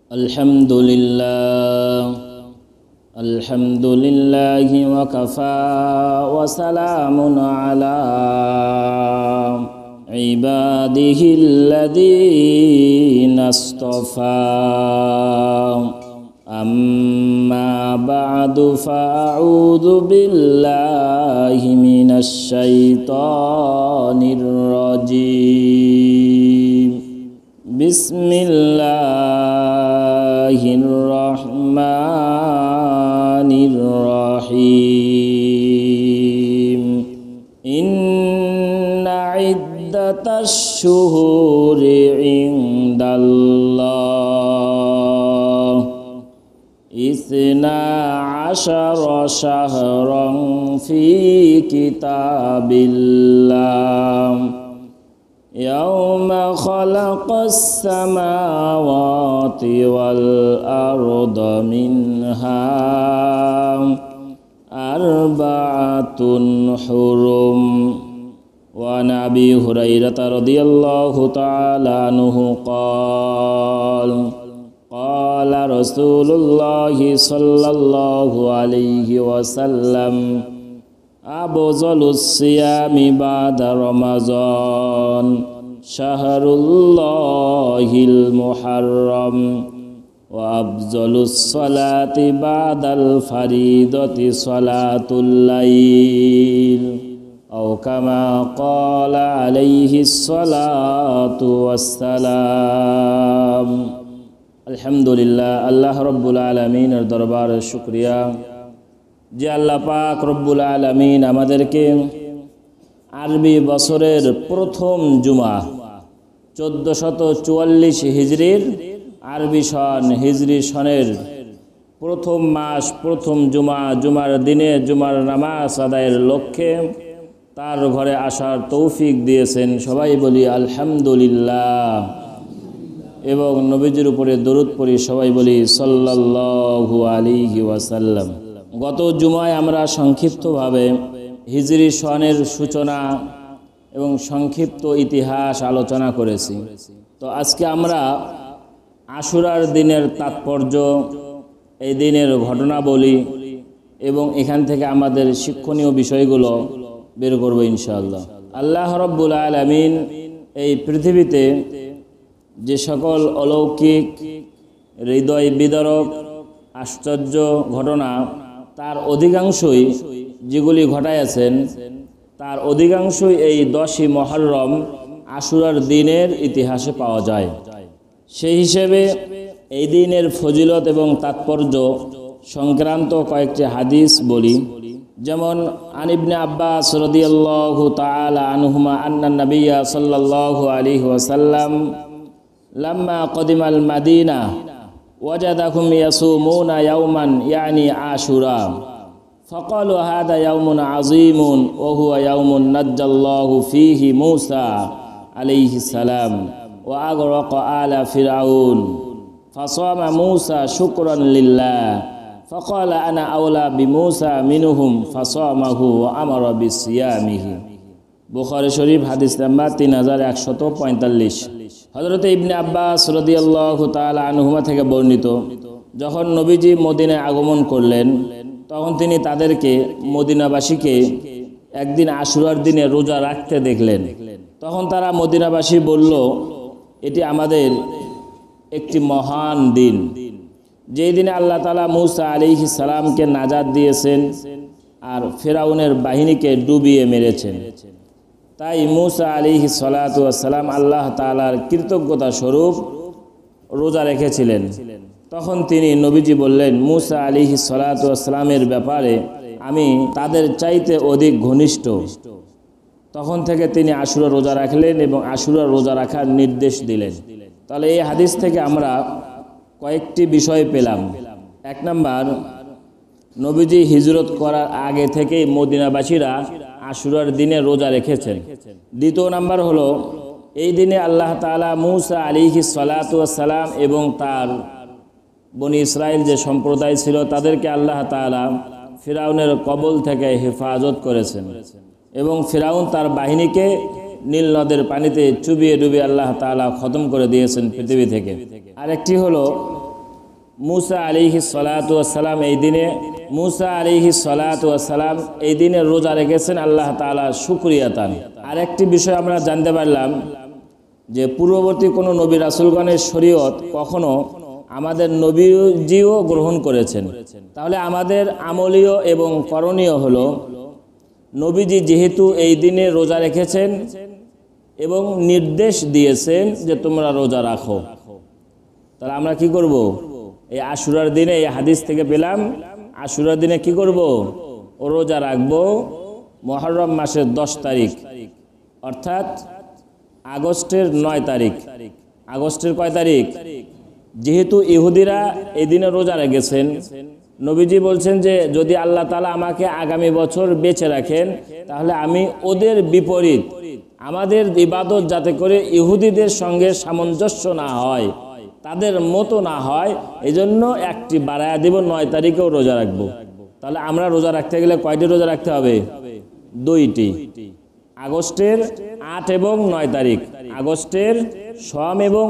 আলহামদুলিল্লাহি ওয়া কাফা ওয়া সালামুন আলা ইবাদিহিল্লাযীনা ইসতাফা আম্মা বা'দু ফাআউযু বিল্লাহি মিনাশ শাইতানির রাজীম বিসমিল্লাহির রহমানির রহিম ইন্না ইদ্দাতাশ শুহুরি ইনদাল্লাহ ইসনা আশারা শাহরান ফি কিতাবিল্লাহ يوم خلق السماوات والأرض منها أربعة حرم وعن أبي هريرة رضي الله تعالى عنه قال قال رسول الله صلى الله عليه وسلم أفضل الصيام بعد رمضان شهر الله المحرم وأفضل الصلاة بعد الفريضة صلاة الليل أو كما قال عليه الصلاة والسلام الحمد لله الله رب العالمين দরবার শুকরিয়া যে আল্লাহ পাক রব্বুল আলামিন আমাদেরকে আরবি বছরের প্রথম জুমা 1444 হিজরির আরবি সন হিজরি সনের প্রথম মাস প্রথম জুমার দিনে জুমার নামাজ আদায়ের লক্ষ্যে তার ঘরে আসার তৌফিক দিয়েছেন। সবাই বলি আলহামদুলিল্লাহ এবং নবীজির উপরে দরুদ পড়ি সবাই বলি সাল্লাল্লাহু আলাইহি ওয়াসাল্লাম। গত জুমায় আমরা সংক্ষিপ্তভাবে হিজরি সনের সূচনা এবং সংক্ষিপ্ত ইতিহাস আলোচনা করেছি। তো আজকে আমরা আশুরার দিনের তাৎপর্য, এই দিনের ঘটনাবলী এবং এখান থেকে আমাদের শিক্ষণীয় বিষয়গুলো বের করব ইনশাআল্লাহ। আল্লাহ রাব্বুল আলামিন এই পৃথিবীতে যে সকল অলৌকিক হৃদয় বিদারক আশ্চর্য ঘটনা তার অধিকাংশই যেগুলি ঘটাইয়াছেন তার অধিকাংশই এই 10ই মুহররম আশুরার দিনের ইতিহাসে পাওয়া যায়। সেই হিসেবে এই দিনের ফজিলত এবং তাৎপর্য সংক্রান্ত কয়েকটি হাদিস বলি। যেমন আন ইবনে আব্বাস রাদিয়াল্লাহু তাআলা আনহুমা আন্না নাবিয়্যা সাল্লাল্লাহু আলাইহি ওয়াসাল্লাম লাম্মা কদিমাল মাদিনা وجدهم يصومون يوما يعني عاشوراء فقالوا هذا يوم عظيم وهو يوم نجى الله فيه موسى عليه السلام وأغرق آل فرعون فصام موسى شكرا لله فقال أنا أولى بموسى منهم فصامه وأمر بصيامه বুখারী শরীফ হাদিস নাম্বার 3145। হযরত ইবনে আব্বাস রাদিয়াল্লাহু তাআলা আনহুমা থেকে বর্ণিত, যখন নবীজি মদিনায় আগমন করলেন তখন তিনি তাদেরকে মদিনাবাসীকে একদিন আশুরার দিনে রোজা রাখতে দেখলেন। তখন তারা মদিনাবাসী বলল, এটি আমাদের একটি মহান দিন, যেই দিনে আল্লাহ তাআলা মূসা আলাইহিস সালামকে নাজাত দিয়েছেন আর ফেরাউনের বাহিনীকে ডুবিয়ে মেরেছেন। তাই মূসা আলাইহিস সালাতু ওয়াস সালাম আল্লাহ তাআলার কৃতজ্ঞতা স্বরূপ রোজা রেখেছিলেন। তখন তিনি নবীজি বললেন, মূসা আলাইহিস সালাতু ওয়াস সালামের ব্যাপারে আমি তাদের চাইতে অধিক ঘনিষ্ঠ। তখন থেকে তিনি আশুরা রোজা রাখলেন এবং আশুরা রোজা রাখার নির্দেশ দিলেন। তাহলে এই হাদিস থেকে আমরা কয়েকটি বিষয় পেলাম। এক নাম্বার, নবীজি হিজরত করার আগে থেকেই মদিনাবাসীরা আশুরার দিনে রোজা রেখেছেন। দ্বিতীয় নাম্বার হলো, এই দিনে আল্লাহ তাআলা মূসা আলাইহিস সালাতু ওয়াস সালাম এবং তার বনি ইসরাইল যে সম্প্রদায় ছিল তাদেরকে আল্লাহ তাআলা ফিরাউনের কবল থেকে হেফাজত করেছেন এবং ফিরাউন তার বাহিনীকে নীল নদের পানিতে চুবিয়ে ডুবিয়ে আল্লাহ তাআলা খতম করে দিয়েছেন পৃথিবী থেকে। আরেকটি হলো, মুসা আলাইহিস সালাতু ওয়াস সালাম এই দিনে রোজা রেখেছেন আল্লাহ তাআলা শুকরিয়া তান। আরেকটি বিষয় আমরা জানতে পারলাম যে পূর্ববর্তী কোনো নবী রাসূলগণের শরীয়ত কখনো আমাদের নবীজিও গ্রহণ করেছেন। তাহলে আমাদের আমলীয় এবং করণীয় হলো, নবীজি যেহেতু এই দিনে রোজা রেখেছেন এবং নির্দেশ দিয়েছেন যে তোমরা রোজা রাখো, তাহলে আমরা কি করব? এই আশুরার দিনে, এই হাদিস থেকে পেলাম, আশুরার দিনে কি করব? রোজা রাখবো মুহররম মাসের 10 তারিখ, অর্থাৎ আগস্টের 9 তারিখ। আগস্টের কয় তারিখ? যেহেতু ইহুদিরা এই দিনে রোজা রেখেছেন, নবীজি বলছেন যে যদি আল্লাহ তাআলা আমাকে আগামী বছর বেঁচে রাখেন, তাহলে আমি ওদের বিপরীত আমাদের ইবাদত যাতে করে ইহুদিদের সঙ্গে সামঞ্জস্য না হয়, তাদের মতো না হয়, এজন্য একটি বাড়ায়া দিব, 9 তারিখেও রোজা রাখবো। তাহলে আমরা রোজা রাখতে গেলে কয়টি রোজা রাখতে হবে? 2টি, আগস্টের 8 এবং 9 তারিখ, আগস্টের সোম এবং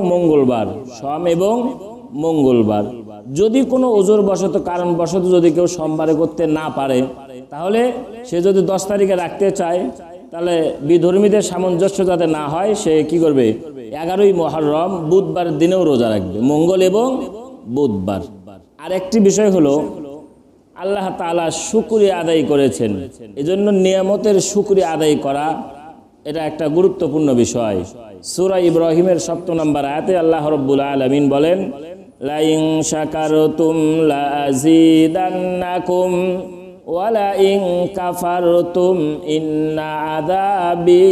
মঙ্গলবার। যদি কোনো ওজরবশত, কারণবশত যদি কেউ সোমবারে করতে না পারে, তাহলে সে যদি 10 তারিখে রাখতে চায়, তাহলে বিধর্মীদের সামঞ্জস্য যাতে না হয়, সে কি করবে? 11ই মুহররম বুধবার দিনেও রোজা রাখবে, মঙ্গল এবং বুধবার। আরেকটি বিষয় হলো, আল্লাহ তাআলা শুকরিয়া আদায় করেছেন, এজন্য নিয়ামতের শুকরিয়া আদায় করা এটা একটা গুরুত্বপূর্ণ বিষয়। সূরা ইব্রাহিমের 7 নম্বর আয়াতে আল্লাহ রাব্বুল আলামিন বলেন, লা ইন শাকারতুম লা আযীদান্নাকুম ওয়া লা ইন কাফারতুম ইন্না আযাবি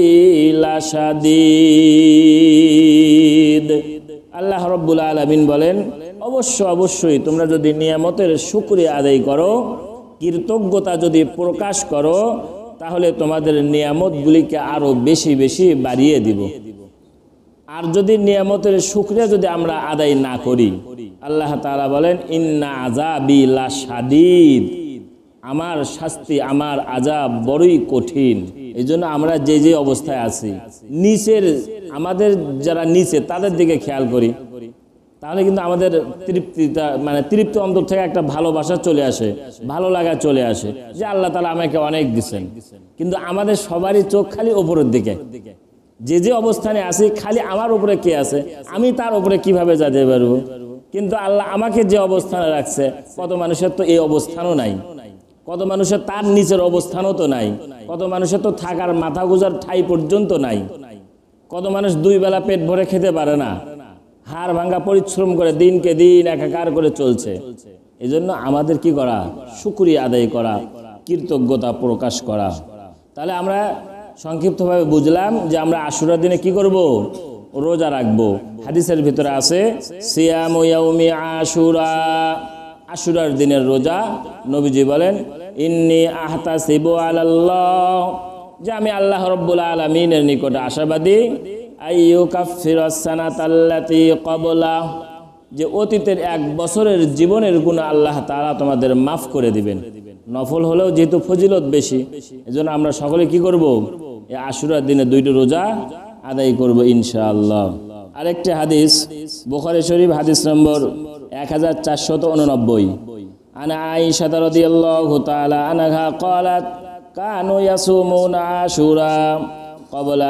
লাশাদীদ। আল্লাহ রাব্বুল আলামিন বলেন, অবশ্যই তোমরা যদি নিয়ামতের শুকরিয়া আদায় করো, কৃতজ্ঞতা যদি প্রকাশ করো, তাহলে তোমাদের নিয়ামতগুলিকে আরো বেশি বেশি বাড়িয়ে দিব। আর যদি নিয়ামতের শুকরিয়া যদি আমরা আদায় না করি, আল্লাহ তাআলা বলেন, ইন্না আযাবি লাশাদীদ, আমার শাস্তি, আমার আযাব বড়ই কঠিন। এইজন্য আমরা যে যে অবস্থায় আছি, নিচের আমাদের যারা নিচে, তাদের দিকে খেয়াল করি, তাহলে কিন্তু আমাদের তৃপ্তিটা, মানে তৃপ্তি অন্তর থেকে একটা ভালোবাসা চলে আসে, ভালো লাগা চলে আসে যে আল্লাহ তাআলা আমাকে অনেক দিচ্ছেন। কিন্তু আমাদের সবারই চোখ খালি ওপরের দিকে, যে যে অবস্থানে আছি খালি আমার উপরে কে আছে, আমি তার উপরে কিভাবে যেতে পারবো। কিন্তু আল্লাহ আমাকে যে অবস্থানে রাখছে, কত মানুষের তো এই অবস্থানও নাই, কত মানুষের তার নিচের অবস্থানও তো নাই, কত মানুষের তো থাকার মাথা গোজার ঠাই পর্যন্ত নাই, কত মানুষ 2 বেলা পেট ভরে খেতে পারে না, হাড় ভাঙ্গা পরিশ্রম করে দিনকে দিন একাকার করে চলছে। এজন্য আমাদের কি করা? শুকরিয়া আদায় করা, কৃতজ্ঞতা প্রকাশ করা। তাহলে আমরা সংক্ষিপ্তভাবে বুঝলাম যে আমরা আশুরার দিনে কি করব? রোজা রাখবো। হাদিসের ভিতরে আছে সিয়ামু ইয়াউমি আশুরা, আশুরার দিনের রোজা। নবীজি বলেন, ইন্নী আহতাসিবু আলাল্লাহ, যে আমি আল্লাহ রাব্বুল আলামিনের নিকটে আশাবাদী, আইয়ুকাফফিরাস সানাতাল্লাতী ক্বাবলা, যে অতীতের 1 বছরের জীবনের গুনাহ আল্লাহ তাআলা তোমাদের মাফ করে দিবেন। নফল হলেও যেহেতু ফজিলত বেশি, এজন্য আমরা সকলে কি করব? এই আশুরার দিনে 2টি রোজা আদায় করব ইনশাআল্লাহ। আরেকটি হাদিস, বুখারী শরীফ হাদিস নম্বর 1489, আনা আয়েশা রাদিয়াল্লাহু তাআলা আনহা ক্বালাত কানু ইয়াসুমুনা আশুরা ক্বাবলা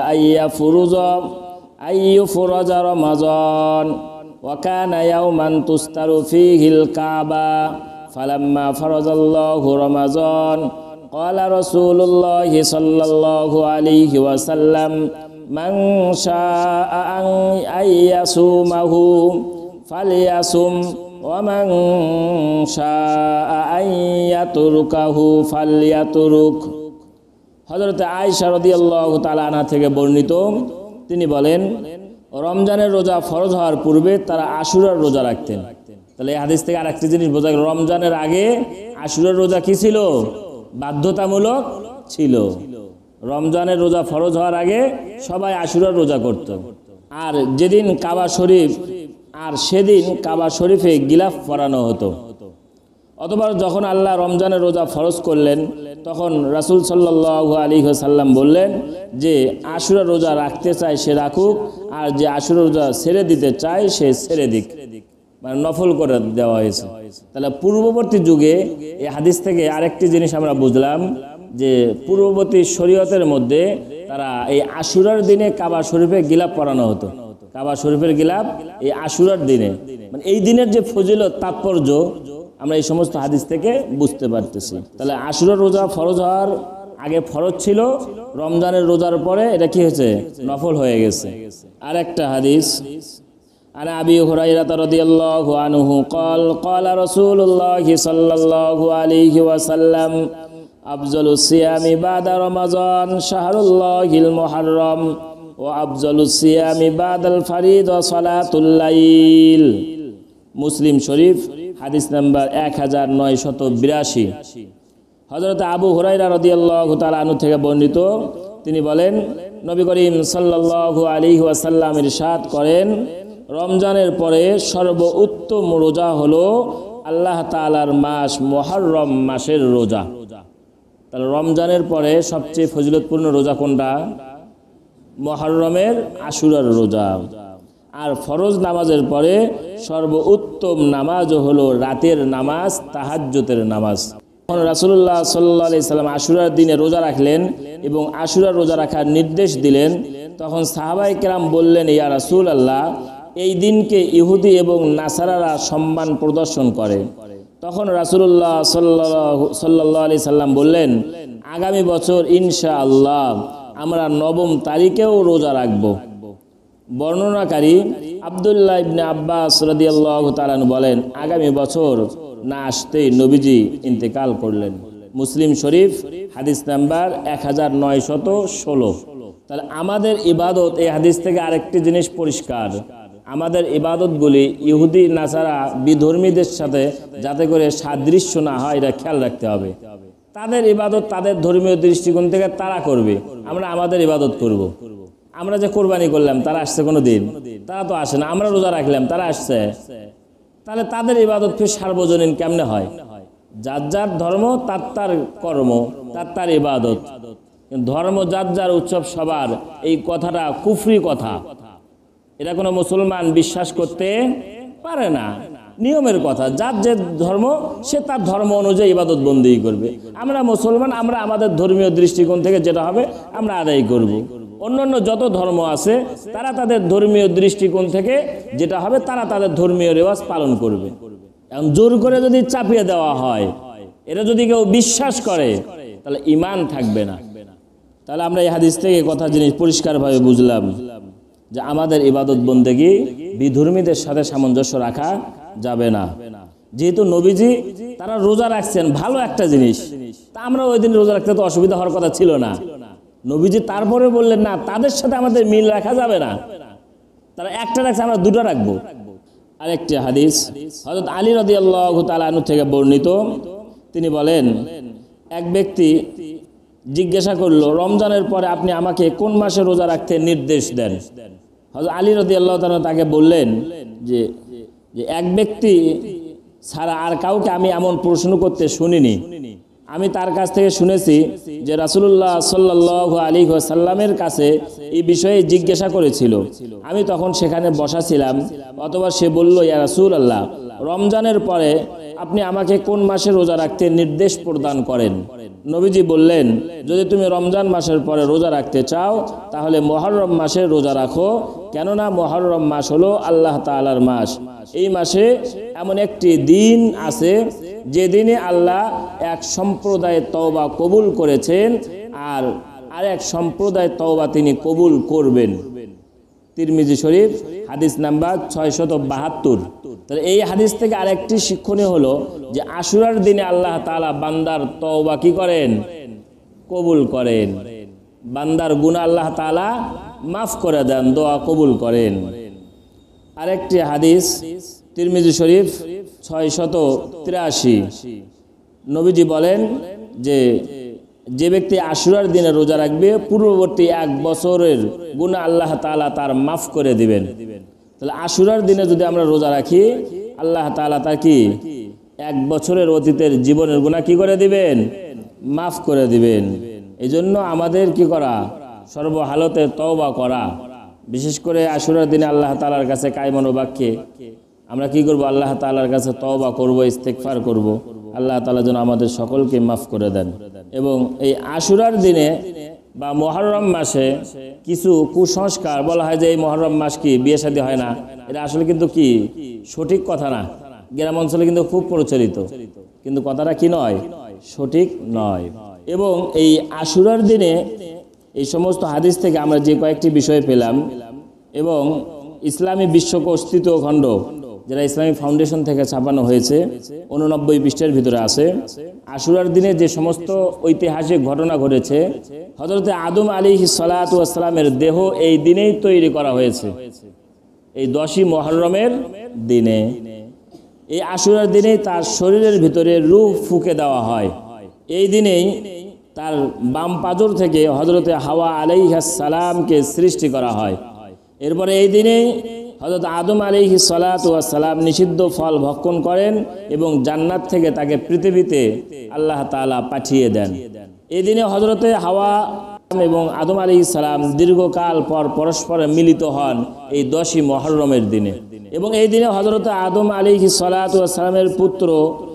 আইয়ুফরজা রমাযান ওয়া কানা ইয়াওমান তুস্তারু ফীহিল কাবা ফালাম্মা ফারাজাল্লাহু রমাযান ক্বালা রাসূলুল্লাহি সাল্লাল্লাহু আলাইহি ওয়াসাল্লাম মান শাআ আন ইয়াসুমাহু ফালইয়াসুম ওয়া মান শাআ আন ইয়াতরুকাহু ফালইয়াতরুক। হযরত আয়েশা রাদিয়াল্লাহু তাআলা আনহা থেকে বর্ণিত, তিনি বলেন, রমজানের রোজা ফরজ হওয়ার পূর্বে তারা আশুরার রোজা রাখতেন। তাহলে এই হাদিস থেকে আরেকটি জিনিস বোঝা গেল, রমজানের আগে আশুরার রোজা কি ছিল? বাধ্যতামূলক ছিল। রমজানের রোজা ফরজ হওয়ার আগে সবাই আশুরার রোজা করত। আর যেদিন কাবা শরীফ, আর সেদিন কাবা শরীফে গিলাফ পরানো হতো। অথবা যখন আল্লাহ রমজানের রোজা ফরজ করলেন, তখন রাসূল সাল্লাল্লাহু আলাইহি ওয়াসাল্লাম বললেন যে আশুরা রোজা রাখতে চায় সে রাখুক, আর যে আশুরা রোজা ছেড়ে দিতে চায় সে ছেড়ে দিক। মানে নফল করে দেওয়া হয়েছে। তাহলে পূর্ববর্তী যুগে এই হাদিস থেকে আরেকটি জিনিস আমরা বুঝলাম যে পূর্ববর্তী শরীয়তের মধ্যে তারা এই আশুরার দিনে কাবা শরীফে গিলাপ পরানো হতো। কাবা শরীফের গিলাপ এই আশুরার দিনে, মানে এই দিনের যে ফজিলত তাৎপর্য আমরা এই সমস্ত হাদিস থেকে বুঝতে পারতেছি। তাহলে আশুরার রোজা ফরজ হওয়ার আগে ফরজ ছিল, রমজানের রোজার পরে এটা কি হয়েছে, নফল হয়ে গেছে। আর একটা হাদিস, عن أبي هريرة رضي الله عنه قال قال رسول الله صلى الله عليه وسلم أفضل الصيام بعد رمضان شهر الله المحرم وأفضل الصيام بعد الفريضة صلاة الليل। মুসলিম শরীফ হাদিস নাম্বার 1982। হযরত আবু হুরায়রা রাদিয়াল্লাহু তাআলা আনহু থেকে বর্ণিত, তিনি বলেন নবী করিম সাল্লাল্লাহু আলাইহি ওয়াসাল্লাম ইরশাদ করেন, রমজানের পরে সর্বোত্তম রোজা হলো আল্লাহ তাআলার মাস মুহররম মাসের রোজা। তাহলে রমজানের পরে সবচেয়ে ফজিলতপূর্ণ রোজা কোনটা? মুহররমের আশুরার রোজা। আর ফরজ নামাজের পরে সর্বোত্তম নামাজ হলো রাতের নামাজ, তাহাজ্জুদের নামাজ। রাসূলুল্লাহ সাল্লাল্লাহু আলাইহি সাল্লাম আশুরার দিনে রোজা রাখলেন এবং আশুরার রোজা রাখার নির্দেশ দিলেন। তখন সাহাবায়ে কেরাম বললেন, ইয়া রাসূলুল্লাহ, এই দিনকে ইহুদি এবং নাসারারা সম্মান প্রদর্শন করে। তখন রাসূলুল্লাহ সাল্লাল্লাহু আলাইহি সাল্লাম বললেন, আগামী বছর ইনশাআল্লাহ আমরা 9 তারিখেও রোজা রাখব। বর্ণনাকারী আব্দুল্লাহ ইবনে আব্বাস রাদিয়াল্লাহু তাআলা বলেন, আগামী বছর না আসতেই নবীজি ইন্তেকাল করলেন। মুসলিম শরীফ হাদিস নাম্বার 1916। তাহলে আমাদের ইবাদত, এই হাদিস থেকে আরেকটি জিনিস পরিষ্কার, আমাদের ইবাদতগুলি ইহুদি নাসারা বিধর্মীদের সাথে যাতে করে সাদৃশ্য না হয় এটা খেয়াল রাখতে হবে। তাদের ইবাদত তাদের ধর্মীয় দৃষ্টিকোণ থেকে তারা করবে, আমরা আমাদের ইবাদত করব। আমরা যে কোরবানি করলাম তারা আসছে কোনো দিন? তারা তো আসে না। আমরা রোজা রাখলাম তারা আসছে? তাহলে তাদের ইবাদত ফির সার্বজনীন কেমনে হয়? যার যার ধর্ম তার তার কর্ম, তার তার ইবাদত। ধর্ম যার যার, উৎসব সবার, এই কথাটা কুফরি কথা। এটা কোনো মুসলমান বিশ্বাস করতে পারে না। নিয়মের কথা, যার যে ধর্ম সে তার ধর্ম অনুযায়ী ইবাদত বন্দেগী করবে। আমরা মুসলমান, আমরা আমাদের ধর্মীয় দৃষ্টিকোণ থেকে যেটা হবে আমরা আদায় করব। অন্যান্য যত ধর্ম আছে তারা তাদের ধর্মীয় দৃষ্টিকোণ থেকে যেটা হবে তারা তাদের ধর্মীয় রেওয়াজ পালন করবে। এখন জোর করে যদি চাপিয়ে দেওয়া হয়, এটা যদি কেউ বিশ্বাস করে তাহলে ঈমান থাকবে না। তাহলে আমরা এই হাদিস থেকে কথা জিনিস পরিষ্কারভাবে বুঝলাম যে আমাদের ইবাদত বন্দেগী বিধর্মীদের সাথে সামঞ্জস্য রাখা যাবে না। যেহেতু নবীজি তারা রোজা রাখছেন, ভালো একটা জিনিস, তা আমরা ওই দিন রোজা রাখতে তো অসুবিধা হওয়ার কথা ছিল না। নবীজি তারপরে বললেন না, তাদের সাথে আমাদের মিল রাখা যাবে না। তারা একটা রাখছে, আমরা দুটো রাখবো। আরেকটি হাদিস হযরত আলী রাদিয়াল্লাহু তাআলা আনহু থেকে বর্ণিত, তিনি বলেন, এক ব্যক্তি জিজ্ঞাসা করলো, রমজানের পরে আপনি আমাকে কোন মাসে রোজা রাখতে নির্দেশ দেন? হযরত আলী রাদিয়াল্লাহু তাআলা তাকে বললেন যে এক ব্যক্তি ছাড়া আর কাউকে আমি এমন প্রশ্ন করতে শুনিনি। আমি তার কাছ থেকে শুনেছি যে রাসূলুল্লাহ সাল্লাল্লাহু আলাইহি ওয়াসাল্লামের কাছে এই বিষয়ে জিজ্ঞাসা করেছিল। আমি তখন সেখানে বসা ছিলাম। অথবা সে বলল, ইয়া রাসূলুল্লাহ, রমজানের পরে আপনি আমাকে কোন মাসে রোজা রাখতে নির্দেশ প্রদান করেন? নবীজি বললেন, যদি তুমি রমজান মাসের পরে রোজা রাখতে চাও তাহলে মুহররম মাসে রোজা রাখো, কেননা মুহররম মাস হলো আল্লাহ তাআলার মাস। এই মাসে এমন একটি দিন আছে যে দিনে আল্লাহ এক সম্প্রদায়ের তওবা কবুল করেছেন আর আরেক সম্প্রদায়ের তওবা তিনি কবুল করবেন। তিরমিজি শরীফ হাদিস নাম্বার 672। তাহলে এই হাদিস থেকে আরেকটি শিক্ষণীয় হলো যে আশুরার দিনে আল্লাহ তাআলা বান্দার তওবা কি করেন? কবুল করেন। বান্দার গুনাহ আল্লাহ তাআলা মাফ করে দেন, দোয়া কবুল করেন। আরেকটি হাদিস তিরমিজি শরীফ 683। নবীজি বলেন যে যে ব্যক্তি আশুরার দিনে রোজা রাখবে পূর্ববর্তী 1 বছরের গুনাহ আল্লাহ তাআলা তার মাফ করে দিবেন। তাহলে আশুরার দিনে যদি আমরা রোজা রাখি আল্লাহ তাআলা তার কি 1 বছরের অতীতের জীবনের গুনাহ কি করে দিবেন? মাফ করে দিবেন। এই জন্য আমাদের কি করা? সর্বহালতে তওবা করা। বিশেষ করে আশুরার দিনে আল্লাহ তাআলার কাছে কায়মান বাক্যে আমরা কি করব? আল্লাহ তাআলার কাছে তওবা করব, ইস্তেগফার করব, আল্লাহ তাআলা যেন আমাদের সকলকে মাফ করে দেন। এবং এই আশুরার দিনে বা মুহররম মাসে কিছু কুসংস্কার বলা হয় যে এই মুহররম মাস কি বিয়ে শাদী হয় না, এটা আসলে কিন্তু কি সঠিক কথা না। গ্রাম অঞ্চলে কিন্তু খুব প্রচলিত, কিন্তু কথাটা কি নয়, সঠিক নয়। এবং এই আশুরার দিনে এই সমস্ত হাদিস থেকে আমরা যে কয়েকটি বিষয় পেলাম, এবং ইসলামী বিশ্বকোষ তৃতীয় খণ্ড, যেটা ইসলামিক ফাউন্ডেশন থেকে ছাপানো হয়েছে, 89 পৃষ্ঠার ভিতরে আছে। আশুরার দিনে যে সমস্ত ঐতিহাসিক ঘটনা ঘটেছে, হযরতে আদম আলাইহিস সালাতু ওয়াস সালামের দেহ এই দিনেই তৈরি করা হয়েছে, এই 10ই মুহররমের দিনে। এই আশুরার দিনেই তার শরীরের ভিতরে রূহ ফুঁকে দেওয়া হয়। এই দিনেই তার বাম পাজর থেকে হযরতে হাওয়া আলাইহিস সালামকে সৃষ্টি করা হয়। এরপরে এই দিনেই হযরত আদম আলাইহিস সালাতু ওয়াস সালাম নিষিদ্ধ ফল ভক্ষণ করেন এবং জান্নাত থেকে তাকে পৃথিবীতে আল্লাহ তাআলা পাঠিয়ে দেন। এই দিনে হযরতে হাওয়া এবং আদম আলাইহিস সালাম দীর্ঘকাল পর পরস্পরে মিলিত হন এই 10ই মুহররমের দিনে। এবং এই দিনে হযরতে আদম আলাইহিস সালাতু ওয়াস সালামের পুত্র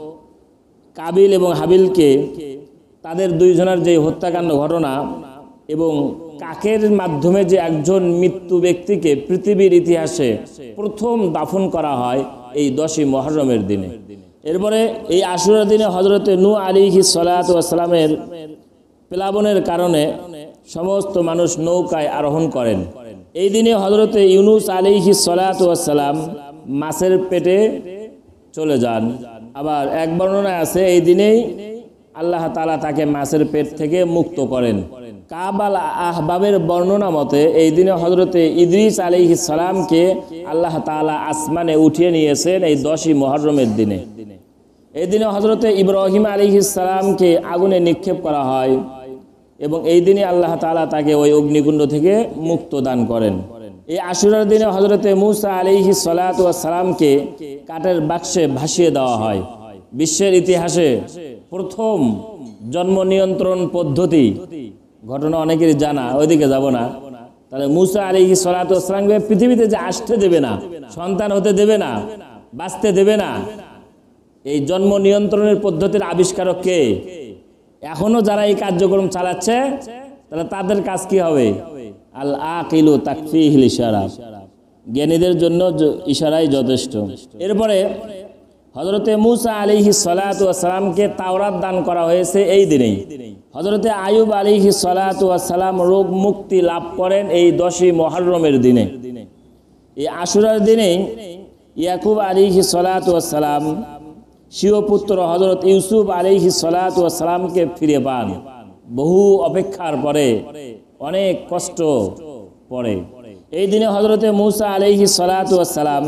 কাবিল এবং হাবিলকে তাদের দুইজনের যে হত্যাকাণ্ড ঘটনা এবং কাকের মাধ্যমে যে একজন মৃত্যু ব্যক্তিকে পৃথিবীর ইতিহাসে প্রথম দাফন করা হয় এই 10ই মুহররমের দিনে। এরপরে এই আশুরার দিনে হযরতে নূহ আলাইহিস সালাতু ওয়াস সালামের প্লাবনের কারণে সমস্ত মানুষ নৌকায় আরোহণ করেন। এই দিনে হযরতে ইউনূস আলাইহিস সালাতু ওয়াস সালাম মাছের পেটে চলে যান। আবার এক বর্ণনায় আছে এই দিনেই আল্লাহ তাআলা তাকে মাছের পেট থেকে মুক্ত করেন। কাব আল আহবাবের বর্ণনা মতে এই দিনে হযরতে ইদ্রিস আলাইহিস সালামকে আল্লাহ তাআলা আসমানে উঠিয়ে নিয়েছেন এই 10ই মুহররমের দিনে। এই দিনে হযরতে ইব্রাহিম আলাইহিস সালামকে আগুনে নিক্ষেপ করা হয় এবং এই দিনে আল্লাহ তাআলা তাকে ওই অগ্নিকুণ্ড থেকে মুক্ত দান করেন। এই আশুরার দিনে হযরতে মূসা আলাইহিস সালাতু ওয়াস সালামকে কাঠের বাক্সে ভাসিয়ে দেওয়া হয়। বিশ্বের ইতিহাসে প্রথম জন্ম নিয়ন্ত্রণ পদ্ধতি ঘটনা অনেকেরই জানা, ওইদিকে যাব না। তাহলে মূসা আলাইহিস সালাতু ওয়াস সালামকে পৃথিবীতে যে আসতে দেবে না, সন্তান হতে দেবে না, বাঁচতে দেবে না, এই জন্ম নিয়ন্ত্রণের পদ্ধতির আবিষ্কারক কে? এখনো যারা এই কার্যক্রম চালাচ্ছে তাহলে তাদের কাজ কি হবে? আল আকিলু তাকফিহিল ইশারা, জ্ঞানীদের জন্য ইশারাই যথেষ্ট। এরপরে হযরতে মূসা আলাইহিস সালাতু ওয়াস সালামকে তাওরাত দান করা হয়েছে এই দিনেই। হযরতে আইয়ুব আলাইহিস সালাতু ওয়াস সালাম রোগ মুক্তি লাভ করেন এই 10ই মুহররমের দিনে। এই আশুরার দিনেই ইয়াকুব আলাইহিস সালাতু ওয়াস সালাম স্বীয় পুত্র হযরত ইউসুফ আলাইহিস সালাতু ওয়াস সালামকে ফিরে পান। বহু অপেক্ষার পরে, অনেক কষ্ট পরে এই দিনে হযরতে মূসা আলাইহিস সালাতু ওয়াস সালাম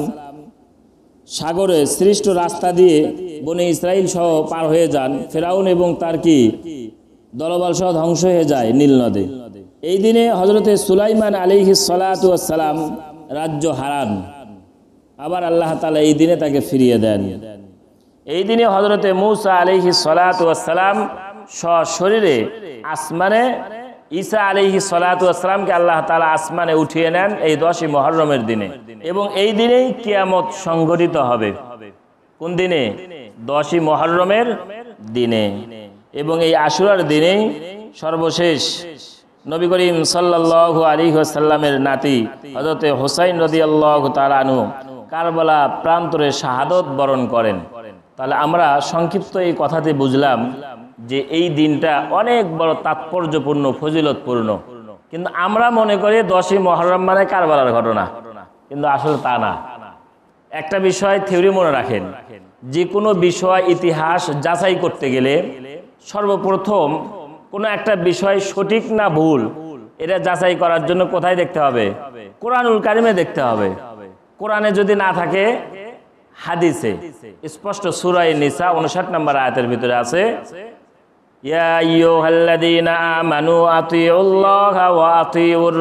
সাগরে সৃষ্ট রাস্তা দিয়ে বনে ইসরাইল সহ পার হয়ে যান। ফেরাউন এবং তার কি দলবল সহ ধ্বংস হয়ে যায় নীল নদে। এই দিনে হযরতে সুলাইমান আলাইহিস সালাতু ওয়াস সালাম রাজ্য হারান, আবার আল্লাহ তাআলা এই দিনে তাকে ফিরিয়ে দেন। এই দিনে হযরতে মূসা আলাইহিস সালাতু ওয়াস সালাম সশরীরে আসমানে ঈসা আলাইহিস সালাতু ওয়াস সালামকে আল্লাহ তাআলা আসমানে উঠিয়ে নেন এই 10ই মুহররমের দিনে। এবং এই দিনেই কিয়ামত সংঘটিত হবে। কোন দিনে? 10ই মুহররমের দিনে। এবং এই আশুরার দিনেই সর্বশেষ নবী করিম সাল্লাল্লাহু আলাইহি ওয়াসাল্লামের নাতি হযরতে হুসাইন রাদিয়াল্লাহু তাআলা আনহু কারবালা প্রান্তরে শাহাদত বরণ করেন। তাহলে আমরা সংক্ষিপ্ত এই কথাতে বুঝলাম যে এই দিনটা অনেক বড় তাৎপর্যপূর্ণ, ফজিলতপূর্ণ। কিন্তু আমরা মনে করি 10ই মুহররম মানে কারবালার ঘটনা, কিন্তু আসলে তা না। একটা বিষয় থিওরি মনে রাখেন, যে কোনো বিষয় ইতিহাস যাচাই করতে গেলে সর্বপ্রথম কোনো একটা বিষয় সঠিক না ভুল এটা যাচাই করার জন্য কোথায় দেখতে হবে? কোরআনুল কারিমে দেখতে হবে। কোরআনে যদি না থাকে হাদিসে স্পষ্ট সূরা নিসা 59 নম্বর আয়াতের ভিতরে আছে, ইয়া আইয়ুহাল্লাযীনা আমানু আতিউল্লাহা ওয়া আতিউর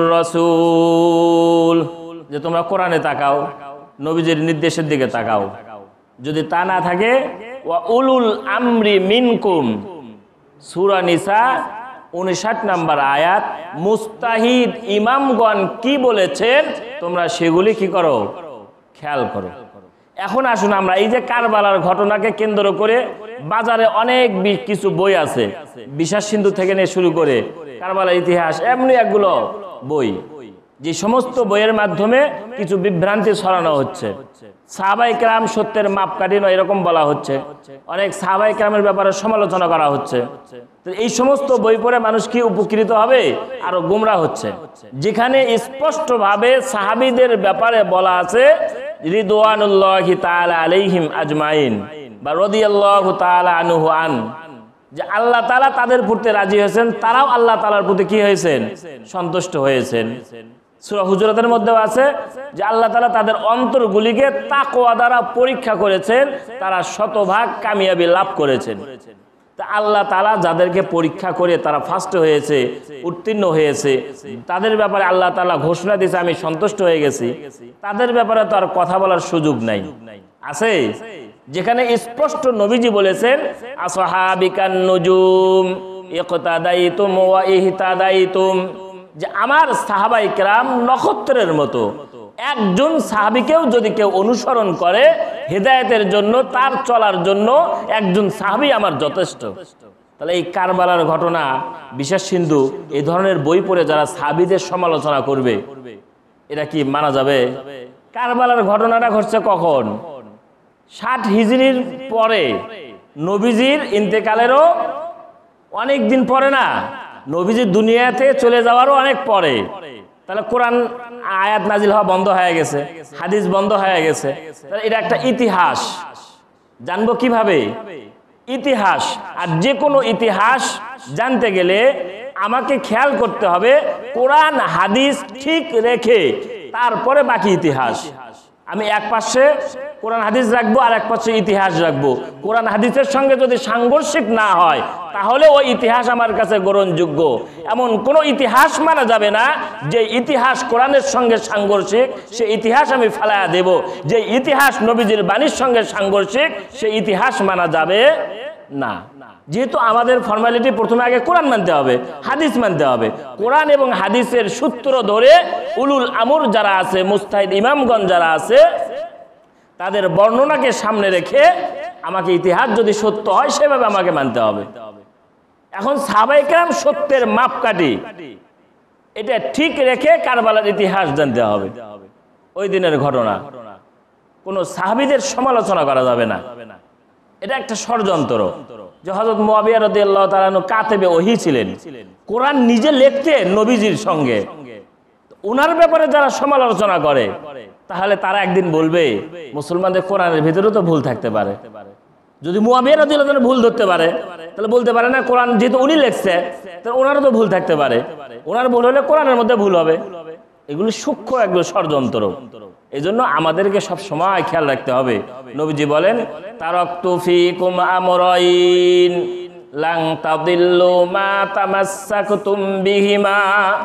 রাসূল, যে তোমরা কোরআনে তাকাও, নবীজির নির্দেশের দিকে তাকাও। যদি তা না থাকে ওয়া উলুল আমরি মিনকুম, সূরা নিসা 59 নম্বর আয়াত, মুস্তাহিদ ইমামগণ কি বলেছেন তোমরা সেগুলি কি করো? খেয়াল করো। এখন আসুন আমরা এই যে কারবালার ঘটনাকে কেন্দ্র করে বাজারে অনেক কিছু বই আছে, বিশ্বাস সিন্ধু থেকে নিয়ে শুরু করে কারবালার ইতিহাস, এমনি একগুলো বই, যে সমস্ত বইয়ের মাধ্যমে কিছু বিভ্রান্তি ছড়ানো হচ্ছে। সাহাবায়ে কেরাম সত্যের মাপকাঠি নয় এরকম বলা হচ্ছে, অনেক সাহাবায়ে কেরামের ব্যাপারে সমালোচনা করা হচ্ছে। তো এই সমস্ত বই পড়ে মানুষ কি উপকৃত হবে? আরো গুমরা হচ্ছে। যেখানে স্পষ্টভাবে সাহাবীদের ব্যাপারে বলা আছে রিদওয়ানুল্লাহি তাআলা আলাইহিম আজমাইন বা রাদিয়াল্লাহু তাআলা আনহু আন, যে আল্লাহ তাআলা তাদের প্রতি রাজি হয়েছেন, তারাও আল্লাহ তাআলার প্রতি কি হয়েছেন? সন্তুষ্ট হয়েছেন। সূরা হুজুরাতের মধ্যেও আছে যে আল্লাহ তাআলা তাদের অন্তরগুলিকে তাকওয়া দ্বারা পরীক্ষা করেছেন, তারা শতভাগ কামিয়াবি লাভ করেছেন। তা আল্লাহ তাআলা যাদেরকে পরীক্ষা করে তারা ফার্স্ট হয়েছে, উত্তীর্ণ হয়েছে, তাদের ব্যাপারে আল্লাহ তাআলা ঘোষণা দিয়েছে আমি সন্তুষ্ট হয়ে গেছি, তাদের ব্যাপারে তো আর কথা বলার সুযোগ নাই। আছে যেখানে স্পষ্ট নবীজি বলেছেন আসহাবিকান নুজুম ইকতাদাইতুম ওয়া ইহতাদাইতুম, যে আমার সাহাবায়ে কেরাম নক্ষত্রের মতো, একজন সাহাবীকেও যদি কেউ অনুসরণ করে হেদায়েতের জন্য, তার চলার জন্য একজন সাহাবী আমার যথেষ্ট। তাহলে এই কারবালার ঘটনা, বিশ্বাস সিন্ধু, এই ধরনের বই পড়ে যারা সাহাবীদের সমালোচনা করবে এটা কি মানা যাবে? কারবালার ঘটনাটা ঘটছে কখন? 60 হিজরির পরে, নবীজির ইন্তেকালেরও অনেক দিন পরে না, নবীজির দুনিয়াতে চলে যাওয়ারও অনেক পরে। তাহলে কোরআন আয়াত নাজিল হওয়া বন্ধ হয়ে গেছে, হাদিস বন্ধ হয়ে গেছে। তাহলে এটা একটা ইতিহাস। জানবো কিভাবে? ইতিহাস। আর যে কোনো ইতিহাস জানতে গেলে আমাকে খেয়াল করতে হবে কোরআন হাদিস ঠিক রেখে তারপরে বাকি ইতিহাস। আমি এক পাশে কোরআন হাদিস রাখবো আর এক পাশে ইতিহাস রাখবো। কোরআন হাদিসের সঙ্গে যদি সাংঘর্ষিক না হয় তাহলে ওই ইতিহাস আমার কাছে গ্রহণযোগ্য। এমন কোনো ইতিহাস মানা যাবে না যে ইতিহাস কোরআনের সঙ্গে সাংঘর্ষিক, সে ইতিহাস আমি ফেলায়া দেব। যে ইতিহাস নবীজির বাণীর সঙ্গে সাংঘর্ষিক সে ইতিহাস মানা যাবে না। যেহেতু আমাদের ফর্মালিটি প্রথমে আগে কোরআন মানতে হবে, হাদিস মানতে হবে। কোরআন এবং হাদিসের সূত্র ধরে উলুল আমর যারা আছে, মুস্তাহিদ ইমামগণ যারা আছে, তাদের বর্ণনাকে সামনে রেখে আমাকে ইতিহাস যদি সত্য হয় সেভাবে আমাকে মানতে হবে। এখন সাহাবায়ে কেরাম সত্যের মাপকাঠি, এটা ঠিক রেখে কারবালার ইতিহাস জানতে হবে। ওই দিনের ঘটনা, কোনো সাহাবীদের সমালোচনা করা যাবে না। এটা একটা ষড়যন্ত্র। যে হযরত মুআবিয়া রাদিয়াল্লাহু তাআলা আনহু কাতেবে ওহী ছিলেন, কোরআন নিজে লিখতেন নবীজির সঙ্গে। ওনার ব্যাপারে যারা সমালোচনা করে তাহলে তারা একদিন বলবে মুসলমানদের কোরআনের ভিতরে তো ভুল থাকতে পারে। যদি মুআবিয়া রাদিয়াল্লাহু তাআলা ভুল ধরতে পারে তাহলে বলতে পারে না কোরআন যেহেতু উনি লিখছে তাহলে ওনারও তো ভুল থাকতে পারে, ওনার ভুল হলে কোরআনের মধ্যে ভুল হবে। এগুলো সূক্ষ্ম একগুলো ষড়যন্ত্র। এই জন্য আমাদেরকে সব সময় খেয়াল রাখতে হবে। নবীজি বলেন তারাকতু ফীকুম আমরাইন লান তাদিল্লু মা তামাসসাকতুম বিহিমা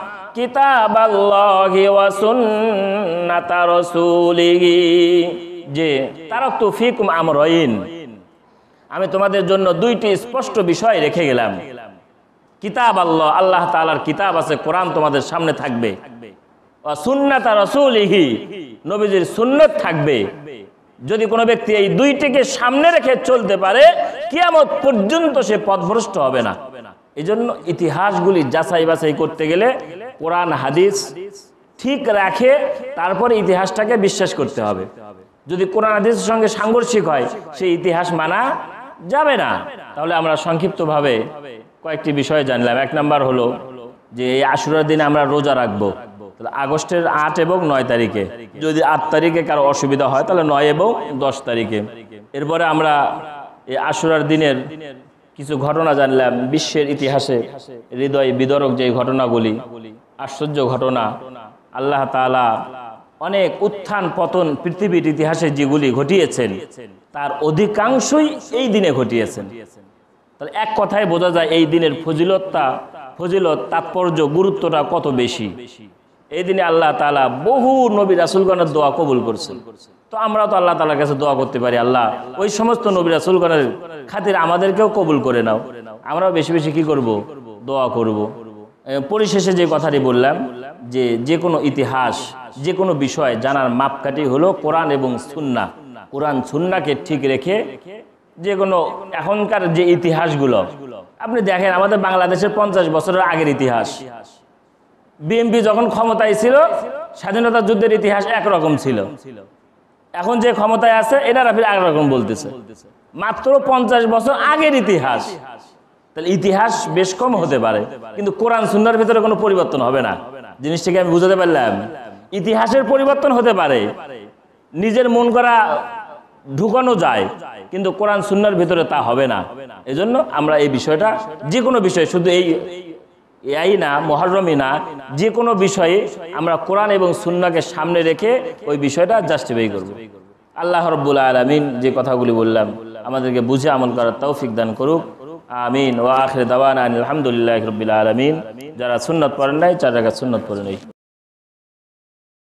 কিতাবাল্লাহি ওয়া সুন্নাতা রাসূলিহি, যে তারাকতু ফীকুম আমরাইন, আমি তোমাদের জন্য দুইটি স্পষ্ট বিষয় রেখে গেলাম। কিতাব আল্লাহ, আল্লাহ তাআলার কিতাব আছে, কোরআন তোমাদের সামনে থাকবে। ওয়া সুন্নাতা রাসূলিহি, নবীজির সুন্নাত থাকবে। যদি কোনো ব্যক্তি এই দুইটিকে সামনে রেখে চলতে পারে কিয়ামত পর্যন্ত সে পথভ্রষ্ট হবে না। এই জন্য ইতিহাসগুলি যাচাই বাছাই করতে গেলে কোরআন হাদিস ঠিক রাখে তারপরে ইতিহাসটাকে বিশ্বাস করতে হবে। যদি কোরআন হাদিসের সঙ্গে সাংঘর্ষিক হয় সেই ইতিহাস মানা যাবে না। তাহলে আমরা সংক্ষিপ্তভাবে কয়েকটি বিষয় জানলাম। এক নাম্বার হলো যে এই আশুরার দিনে আমরা রোজা রাখবো, আগস্টের 8 এবং 9 তারিখে। যদি 8 তারিখে কারো অসুবিধা হয় তাহলে 9 এবং 10 তারিখে। এরপরে আমরা এই আশুরার দিনের কিছু ঘটনা জানলাম, বিশ্বের ইতিহাসে হৃদয় বিদরক যে ঘটনাগুলি, আশ্চর্য ঘটনা। আল্লাহ তাআলা অনেক উত্থান পতন পৃথিবীর ইতিহাসে যেগুলি ঘটিয়েছেন তার অধিকাংশই এই দিনে ঘটিয়েছেন। তাহলে এক কথায় বোঝা যায় এই দিনের ফজিলত, তাৎপর্য, গুরুত্বটা কত বেশি। এই দিনে আল্লাহ তাআলা বহু নবী রাসূলগণের দোয়া কবুল করছেন। তো আমরা তো আল্লাহ তাআলার কাছে দোয়া করতে পারি, আল্লাহ ওই সমস্ত নবী রাসূলগণের খাতির আমাদেরকেও কবুল করে নাও। আমরাও বেশি বেশি কি করব? দোয়া করব। পরিশেষে যে কথাটি বললাম যে যে কোনো ইতিহাস, যে কোনো বিষয় জানার মাপকাঠি হলো কোরআন এবং সুন্নাহ। কোরআন সুন্নাহকে ঠিক রেখে যে কোনো এখনকার যে ইতিহাসগুলো আপনি দেখেন, আমাদের বাংলাদেশের 50 বছরের আগের ইতিহাস, বিএনপি যখন ক্ষমতায় ছিল স্বাধীনতা যুদ্ধের ইতিহাস একরকম ছিল, এখন যে ক্ষমতায় আছে এনারা ফির একরকম বলতেছে। মাত্র 50 বছর আগের ইতিহাস, তাহলে ইতিহাস বেশ কম হতে পারে, কিন্তু কোরআন সুন্নাহর ভিতরে কোনো পরিবর্তন হবে না। জিনিসটাকে আমি বুঝাতে পারলাম? ইতিহাসের পরিবর্তন হতে পারে, নিজের মন করা ঢুকানো যায়, কিন্তু কোরআন সুন্নাহর ভিতরে তা হবে না। এজন্য আমরা এই বিষয়টা, যে কোনো বিষয়, শুধু এই না মুহররমই না, যে কোনো বিষয়ে আমরা কোরআন এবং সুন্নাহকে সামনে রেখে ওই বিষয়টা জাস্টিফাই করব। আল্লাহ রাব্বুল আলামিন যে কথাগুলি বললাম আমাদেরকে বুঝে আমল করার তৌফিক দান করুক। আমিন। ওয়া আখির দাওয়ানা আলহামদুলিল্লাহি রাব্বিল আলামিন। যারা সুন্নাত পড়েন নাই 4 রাকাত সুন্নাত পড়ে নেই।